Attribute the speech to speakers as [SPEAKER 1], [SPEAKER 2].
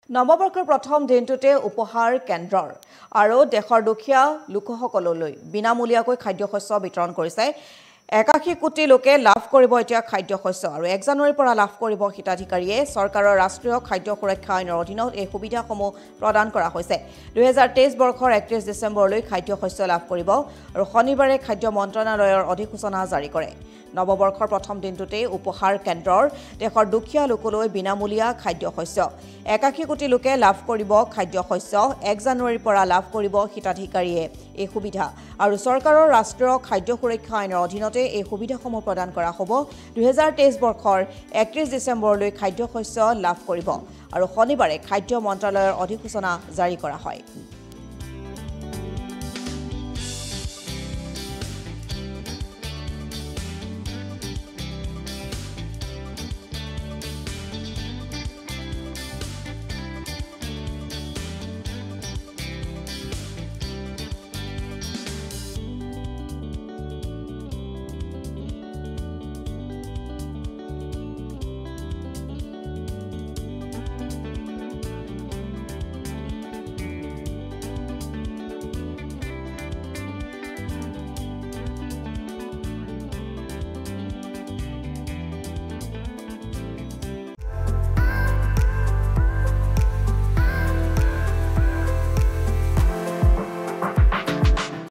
[SPEAKER 1] নৱবৰ্ষৰ প্ৰথম দিনটোতে উপহাৰ কেন্দ্ৰৰ আৰু দেশৰ দুখীয়া লোকসকললৈ বিনামূলীয়াকৈ খাদ্যশস্য বিতৰণ কৰিছে 81 কোটি লোকে লাভ কৰিব এতিয়া খাদ্যশস্য আৰু 1 জানুৱাৰীৰ পৰা লাভ কৰিব হিতাধিকাৰীয়ে চৰকাৰৰ ৰাষ্ট্ৰীয় খাদ্য সুৰক্ষা আইনৰ অধীনত এই সুবিধাসমূহ প্ৰদান কৰা হৈছে 2023 বৰ্ষৰ 31 ডিচেম্বৰলৈ খাদ্যশস্য লাভ কৰিব আৰু শনিবাৰে খাদ্য মন্ত্ৰণালয়ৰ অধিসূচনা জাৰি কৰে নৱবৰ্ষৰ প্ৰথম দিনটোতে উপহাৰ কেন্দ্ৰৰ দেশৰ দুখীয়া লোকলৈ বিনামূলীয়া খাদ্যশস্য 81 কোটি লোকে লাভ কৰিব খাদ্যশস্য 1 জানুৱাৰীৰ পৰা লাভ কৰিব হিতাধিকাৰীয়ে এই সুবিধা আৰু চৰকাৰৰ ৰাষ্ট্ৰীয় খাদ্য সুৰক্ষা আইনৰ অধীনত এই সুবিধাসমূহ প্ৰদান কৰা হ'ব 2023 বৰ্ষৰ 31 ডিচেম্বৰলৈ খাদ্যশস্য লাভ কৰিব আৰু শনিবাৰে খাদ্য মন্ত্ৰালয়ৰ অধিসূচনা জাৰি কৰা হয়